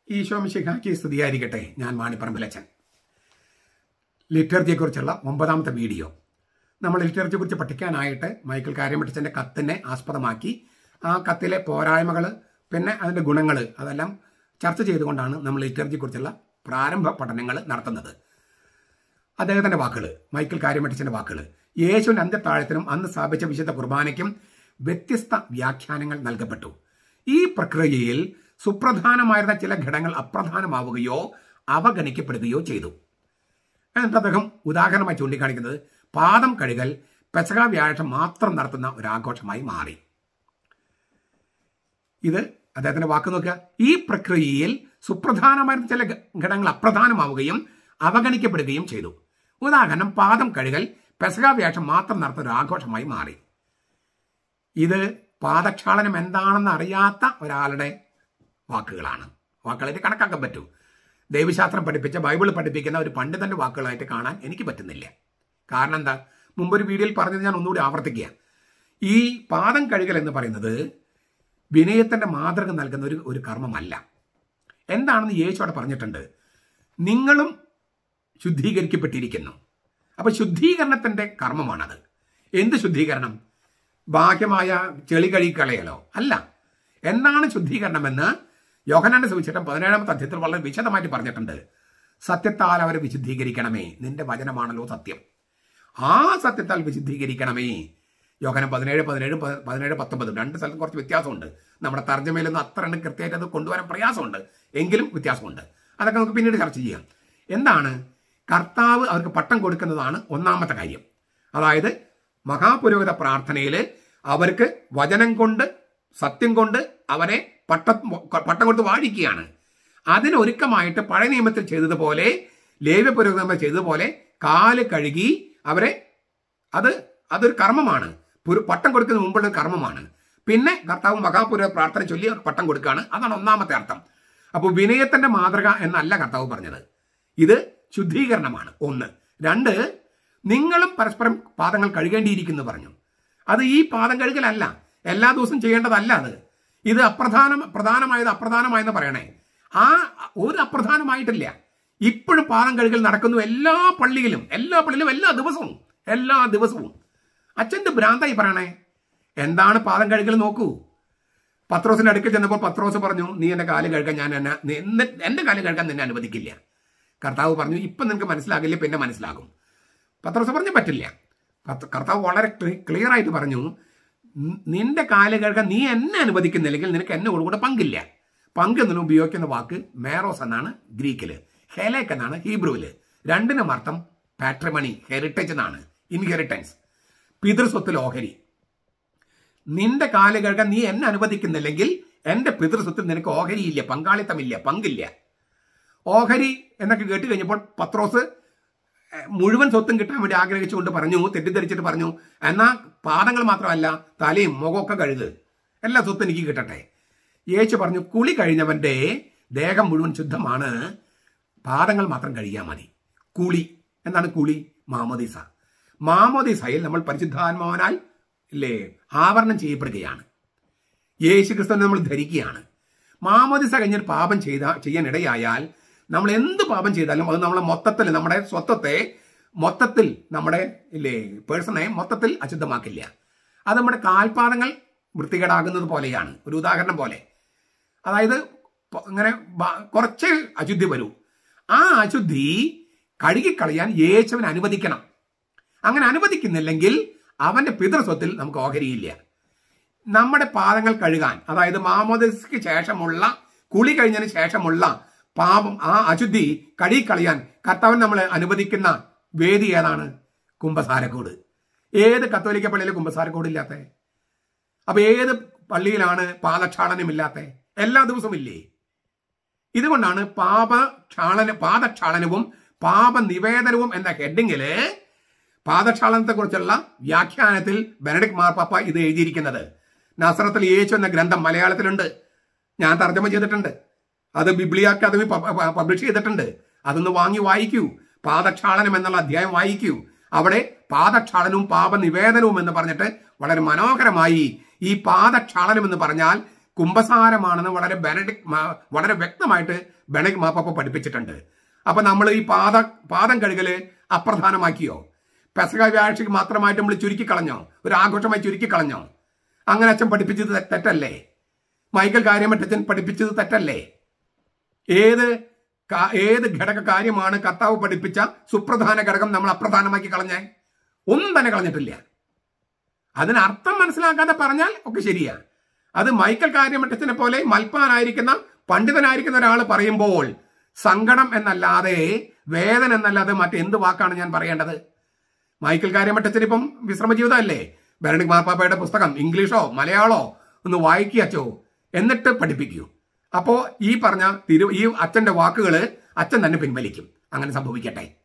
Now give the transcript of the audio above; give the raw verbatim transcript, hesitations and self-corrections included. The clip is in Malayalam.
ഈശോ മിശിഹായ്ക്ക് സ്തുതിയായിരിക്കട്ടെ. ഞാൻ മാണിപ്പറമ്പിലച്ചൻ. ലിറ്റർജിയെക്കുറിച്ചുള്ള ഒമ്പതാമത്തെ വീഡിയോ. നമ്മൾ ലിറ്റർജിയെക്കുറിച്ച് പഠിക്കാനായിട്ട് മൈക്കിൾ കാര്യമറ്റച്ചൻ്റെ കത്തിനെ ആസ്പദമാക്കി ആ കത്തിലെ പോരായ്മകൾ പിന്നെ അതിൻ്റെ ഗുണങ്ങൾ അതെല്ലാം ചർച്ച ചെയ്തുകൊണ്ടാണ് നമ്മൾ ലിറ്റർജിയെക്കുറിച്ചുള്ള പ്രാരംഭ പഠനങ്ങൾ നടത്തുന്നത്. അദ്ദേഹത്തിൻ്റെ വാക്കുകൾ, മൈക്കിൾ കാര്യമറ്റച്ചൻ്റെ വാക്കുകൾ, യേശുവിൻ്റെ അന്ത്യത്താഴത്തിനും അന്ന് സ്ഥാപിച്ച വിശുദ്ധ കുർബാനയ്ക്കും വ്യത്യസ്ത വ്യാഖ്യാനങ്ങൾ നൽകപ്പെട്ടു. ഈ പ്രക്രിയയിൽ സുപ്രധാനമായിരുന്ന ചില ഘടകങ്ങൾ അപ്രധാനമാവുകയോ അവഗണിക്കപ്പെടുകയോ ചെയ്തു. എന്നിട്ട് അദ്ദേഹം ഉദാഹരണമായി ചൂണ്ടിക്കാണിക്കുന്നത് പാദം കഴുകൽ പെസഹ വ്യാഴം മാത്രം നടത്തുന്ന ഒരാഘോഷമായി മാറി. ഇത് അദ്ദേഹത്തിന്റെ വാക്ക് നോക്കുക. ഈ പ്രക്രിയയിൽ സുപ്രധാനമായിരുന്ന ചില ഘടകങ്ങൾ അപ്രധാനമാവുകയും അവഗണിക്കപ്പെടുകയും ചെയ്തു. ഉദാഹരണം, പാദം കഴുകൽ പെസഹ വ്യാഴം മാത്രം നടത്തുന്ന ഒരു ആഘോഷമായി മാറി. ഇത് പാദക്ഷാളനം എന്താണെന്ന് അറിയാത്ത ഒരാളുടെ വാക്കുകളാണ്. വാക്കുകളായിട്ട് കണക്കാക്കാൻ പറ്റൂ. ദൈവശാസ്ത്രം പഠിപ്പിച്ച ബൈബിൾ പഠിപ്പിക്കുന്ന ഒരു പണ്ഡിതന്റെ വാക്കുകളായിട്ട് കാണാൻ എനിക്ക് പറ്റുന്നില്ല. കാരണം എന്താ? മുമ്പൊരു വീഡിയോയിൽ പറഞ്ഞത് ഞാൻ ഒന്നുകൂടി ആവർത്തിക്കുക. ഈ പാദം കഴുകൽ എന്ന് പറയുന്നത് വിനയത്തിന്റെ മാതൃക നൽകുന്ന ഒരു ഒരു കർമ്മമല്ല. എന്താണെന്ന് യേശുവിടെ പറഞ്ഞിട്ടുണ്ട്. നിങ്ങളും ശുദ്ധീകരിക്കപ്പെട്ടിരിക്കുന്നു. അപ്പൊ ശുദ്ധീകരണത്തിന്റെ കർമ്മമാണത്. എന്ത് ശുദ്ധീകരണം? ബാഹ്യമായ ചെളി കഴുകിക്കളയലോ അല്ല. എന്താണ് ശുദ്ധീകരണമെന്ന് യോഹന്നാന്റെ സുവിശേഷം പതിനേഴാമത്തെ അധ്യായത്തിൽ വളരെ വിശദമായിട്ട് പറഞ്ഞിട്ടുണ്ട്. സത്യത്താൽ അവരെ വിശുദ്ധീകരിക്കണമേ, നിന്റെ വചനമാണല്ലോ സത്യം. ആ സത്യത്താൽ വിശുദ്ധീകരിക്കണമേ. യോഹന്നാൻ പതിനേഴ് പതിനേഴ് പതിനേഴ് പത്തൊമ്പതും രണ്ട് സ്ഥലത്തും കുറച്ച് വ്യത്യാസമുണ്ട്. നമ്മുടെ തർജ്ജമയിലൊന്നും അത്ര എണ്ണം കൃത്യമായിട്ട് അത് കൊണ്ടുവരാൻ പ്രയാസമുണ്ട്, എങ്കിലും വ്യത്യാസമുണ്ട്. അതൊക്കെ നമുക്ക് പിന്നീട് ചർച്ച ചെയ്യാം. എന്താണ്? കർത്താവ് അവർക്ക് പട്ടം കൊടുക്കുന്നതാണ് ഒന്നാമത്തെ കാര്യം. അതായത് മഹാപുരോഹിത പ്രാർത്ഥനയിൽ അവർക്ക് വചനം കൊണ്ട് സത്യം കൊണ്ട് അവരെ പട്ട പട്ടം കൊടുത്ത് വാഴിക്കുകയാണ്. അതിനൊരുക്കമായിട്ട് പഴയ നിയമത്തിൽ ചെയ്തതുപോലെ, ലേവ്യ പുരോഹിതന്മാർ ചെയ്തതുപോലെ കാല് കഴുകി അവരെ, അത് അതൊരു കർമ്മമാണ്. പട്ടം കൊടുക്കുന്നതിന് മുമ്പുള്ള ഒരു കർമ്മമാണ്. പിന്നെ കർത്താവ് മഹാപുരോഹിത പ്രാർത്ഥന ചൊല്ലി അവർ പട്ടം കൊടുക്കുകയാണ്. അതാണ് ഒന്നാമത്തെ അർത്ഥം. അപ്പോൾ വിനയത്തിന്റെ മാതൃക എന്നല്ല കർത്താവ് പറഞ്ഞത്. ഇത് ശുദ്ധീകരണമാണ്. ഒന്ന്. രണ്ട്, നിങ്ങളും പരസ്പരം പാദങ്ങൾ കഴുകേണ്ടിയിരിക്കുന്നു പറഞ്ഞു. അത് ഈ പാദം കഴുകലല്ല, എല്ലാ ദിവസവും ചെയ്യേണ്ടതല്ല. അത് ഇത് അപ്രധാന പ്രധാനമായത് അപ്രധാനമായെന്ന് പറയണേ. ആ ഒരു അപ്രധാനമായിട്ടില്ല. ഇപ്പോഴും പാദം കഴുകൽ നടക്കുന്നു എല്ലാ പള്ളിയിലും, എല്ലാ പള്ളിയിലും എല്ലാ ദിവസവും എല്ലാ ദിവസവും. അച്ഛൻ്റെ ഭ്രാന്തായി പറയണേ. എന്താണ് പാദം കഴുകൽ? നോക്കൂ. പത്രോസിന്റെ അടുക്കൽ ചെന്നപ്പോൾ പത്രോസ് പറഞ്ഞു, നീ എന്റെ കാല് കഴുകാൻ ഞാൻ എന്നെ എന്റെ കാല് കഴുകാൻ നിന്നെ അനുവദിക്കില്ല. കർത്താവ് പറഞ്ഞു, ഇപ്പം നിനക്ക് മനസ്സിലാകില്ല, പിന്നെ മനസ്സിലാകും. പത്രോസ് പറഞ്ഞു, പറ്റില്ല. കർത്താവ് വളരെ ക്ലിയർ ആയിട്ട് പറഞ്ഞു, നിന്റെ കാല് കഴുകാൻ നീ എന്നെ അനുവദിക്കുന്നില്ലെങ്കിൽ നിനക്ക് എന്നെ കൂടെ പങ്കില്ല. പങ്ക് എന്നതിന് ഉപയോഗിക്കുന്ന വാക്ക് മേറോസ് എന്നാണ് ഗ്രീക്കില്, ഹെലേക്ക് എന്നാണ് ഹീബ്രുവില്. രണ്ടിനും അർത്ഥം പാട്രിമണി, ഹെറിറ്റേജ് എന്നാണ്. ഇൻഹെറിറ്റൻസ്, പിതൃസ്വത്തിൽ ഓഹരി. നിന്റെ കാല് കഴുകാൻ നീ എന്നെ അനുവദിക്കുന്നില്ലെങ്കിൽ എന്റെ പിതൃസ്വത്തിൽ നിനക്ക് ഓഹരിയില്ല, പങ്കാളിത്തമില്ല, പങ്കില്ല. ഓഹരി എന്നൊക്കെ കേട്ട് കഴിഞ്ഞപ്പോൾ പത്രോസ് മുഴുവൻ സ്വത്തും കിട്ടാൻ വേണ്ടി ആഗ്രഹിച്ചുകൊണ്ട് പറഞ്ഞു, തെറ്റിദ്ധരിച്ചിട്ട് പറഞ്ഞു, എന്നാ പാദങ്ങൾ മാത്രമല്ല തലയും മുഖമൊക്കെ കഴുക്, എല്ലാ സ്വത്തും എനിക്ക് കിട്ടട്ടെ. യേശു പറഞ്ഞു, കുളി കഴിഞ്ഞവന്റെ ദേഹം മുഴുവൻ ശുദ്ധമാണ്, പാദങ്ങൾ മാത്രം കഴുകിയാൽ മതി. കുളി എന്താണ്? കുളി മാമോദീസ. മാമോദീസയിൽ നമ്മൾ പരിശുദ്ധാത്മാവിനാൽ ഇല്ലേ ആവരണം ചെയ്യപ്പെടുകയാണ്. യേശു ക്രിസ്തുവിനെ നമ്മൾ ധരിക്കുകയാണ്. മാമോദീസ കഴിഞ്ഞൊരു പാപം ചെയ്ത ചെയ്യാൻ ഇടയായാൽ നമ്മൾ എന്ത് പാപം ചെയ്താലും അത് നമ്മളെ മൊത്തത്തിൽ, നമ്മുടെ സ്വത്വത്തെ മൊത്തത്തിൽ, നമ്മുടെ ഇല്ലേ പേഴ്സണെ മൊത്തത്തിൽ അശുദ്ധമാക്കില്ല. അത് നമ്മുടെ കാൽപാദങ്ങൾ വൃത്തികേടാകുന്നത് പോലെയാണ്. ഒരു ഉദാഹരണം പോലെ. അതായത് ഇങ്ങനെ കുറച്ച് അശുദ്ധി വരൂ. ആ അശുദ്ധി കഴുകിക്കളയാൻ യേശുവിനെ അനുവദിക്കണം. അങ്ങനെ അനുവദിക്കുന്നില്ലെങ്കിൽ അവന്റെ പിതൃസ്വത്തിൽ നമുക്ക് ഓഹരിയില്ല. നമ്മുടെ പാദങ്ങൾ കഴുകാൻ, അതായത് മാമോദീസയ്ക്ക് ശേഷമുള്ള, കുളി കഴിഞ്ഞതിന് ശേഷമുള്ള പാപം, ആ അശുദ്ധി കഴുകിക്കളയാൻ കർത്താവൻ നമ്മൾ അനുവദിക്കുന്ന വേദി ഏതാണ്? കുമ്പസാരക്കൂട്. ഏത് കത്തോലിക്ക പള്ളിയിലെ കുമ്പസാരക്കൂട് ഇല്ലാത്ത? അപ്പൊ ഏത് പള്ളിയിലാണ് പാദക്ഷാളനമില്ലാത്ത? എല്ലാ ദിവസവും ഇല്ലേ? ഇതുകൊണ്ടാണ് പാപക്ഷാളന പാദക്ഷാളനവും പാപനിവേദനവും എന്ന ഹെഡിങ്ങില് പാദക്ഷാളനത്തെ കുറിച്ചുള്ള വ്യാഖ്യാനത്തിൽ ബെനഡിക്ട് മാർപ്പാപ്പ ഇത് എഴുതിയിരിക്കുന്നത്. നസറത്തിൽ യേശു എന്ന ഗ്രന്ഥം മലയാളത്തിലുണ്ട്. ഞാൻ തർജ്ജമ ചെയ്തിട്ടുണ്ട്. അത് ബിബ്ലിയ അക്കാദമി പബ്ലിഷ് ചെയ്തിട്ടുണ്ട്. അതൊന്ന് വാങ്ങി വായിക്കൂ. പാദക്ഷാളനം എന്നുള്ള അധ്യായം വായിക്കൂ. അവിടെ പാദക്ഷാളനവും പാപനിവേദനവും എന്ന് പറഞ്ഞിട്ട് വളരെ മനോഹരമായി ഈ പാദക്ഷാളനം എന്ന് പറഞ്ഞാൽ കുംഭസാരമാണെന്ന് വളരെ ബെനഡിക് വളരെ വ്യക്തമായിട്ട് ബെനഡിക് മാർപ്പാപ്പ പഠിപ്പിച്ചിട്ടുണ്ട്. അപ്പൊ നമ്മൾ ഈ പാദ പാദം കഴുകല് അപ്രധാനമാക്കിയോ? പെസഹ വ്യാഴാഴ്ചക്ക് മാത്രമായിട്ട് നമ്മൾ ചുരുക്കി കളഞ്ഞോ? ഒരു ആഘോഷമായി ചുരുക്കി കളഞ്ഞോ? അങ്ങനെ അച്ഛൻ പഠിപ്പിച്ചത് തെറ്റല്ലേ? മൈക്കൽ കാര്യമറ്റച്ഛൻ പഠിപ്പിച്ചത് തെറ്റല്ലേ? ഏത് ഏത് ഘടക കാര്യമാണ് കർത്താവ് പഠിപ്പിച്ച സുപ്രധാന ഘടകം നമ്മൾ അപ്രധാനമാക്കി കളഞ്ഞേ? ഒന്നും തന്നെ കളഞ്ഞിട്ടില്ല. അതിന് അർത്ഥം മനസ്സിലാക്കാതെ പറഞ്ഞാൽ ഒക്കെ ശരിയാ. അത് മൈക്കൽ കാര്യമറ്റത്തിനെ പോലെ മൽപ്പാനായിരിക്കുന്ന പണ്ഡിതനായിരിക്കുന്ന ഒരാൾ പറയുമ്പോൾ സങ്കടം എന്നല്ലാതെ വേദന എന്നല്ലാതെ മറ്റെന്ത് വാക്കാണ് ഞാൻ പറയേണ്ടത്? മൈക്കൽ കാര്യമറ്റത്തിന് ഇപ്പം വിശ്രമജീവിതമല്ലേ? ബെനഡിക്ട് മാർപ്പാപ്പയുടെ പുസ്തകം ഇംഗ്ലീഷോ മലയാളോ ഒന്ന് വായിക്കച്ചോ, എന്നിട്ട് പഠിപ്പിക്കൂ. അപ്പോ ഈ പറഞ്ഞ തിരു ഈ അച്ഛന്റെ വാക്കുകള് അച്ഛൻ തന്നെ പിൻവലിക്കും. അങ്ങനെ സംഭവിക്കട്ടെ.